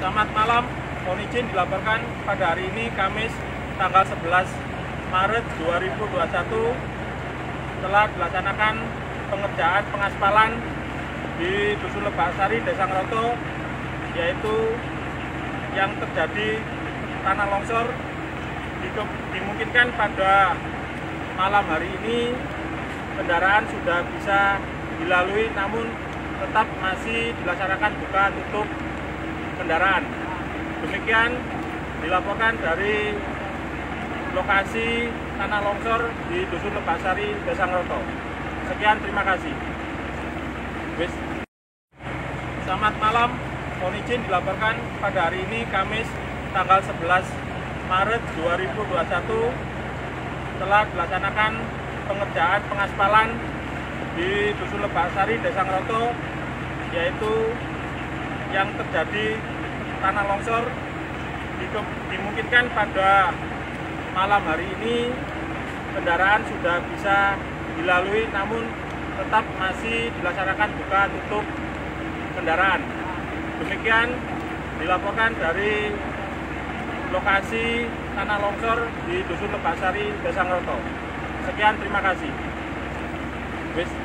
Selamat malam, mohon izin dilaporkan pada hari ini Kamis tanggal 11 Maret 2021 telah dilaksanakan pengerjaan pengaspalan di Dusun Lebak-Sari, Desa Ngeroto, yaitu yang terjadi tanah longsor. Dimungkinkan pada malam hari ini kendaraan sudah bisa dilalui, namun tetap masih dilaksanakan buka tutup kendaraan. Demikian dilaporkan dari lokasi tanah longsor di Dusun Lebak-Sari, Desa Ngeroto. Sekian, terima kasih. Selamat malam, mohon izin dilaporkan pada hari ini Kamis tanggal 11 Maret 2021 telah dilaksanakan pengerjaan pengaspalan di Dusun Lebak-Sari, Desa Ngeroto, yaitu yang terjadi tanah longsor. Dimungkinkan pada malam hari ini kendaraan sudah bisa dilalui, namun tetap masih dilaksanakan buka tutup kendaraan. Demikian dilaporkan dari lokasi tanah longsor di Dusun Lebak-Sari, Desa Ngeroto. Sekian, terima kasih.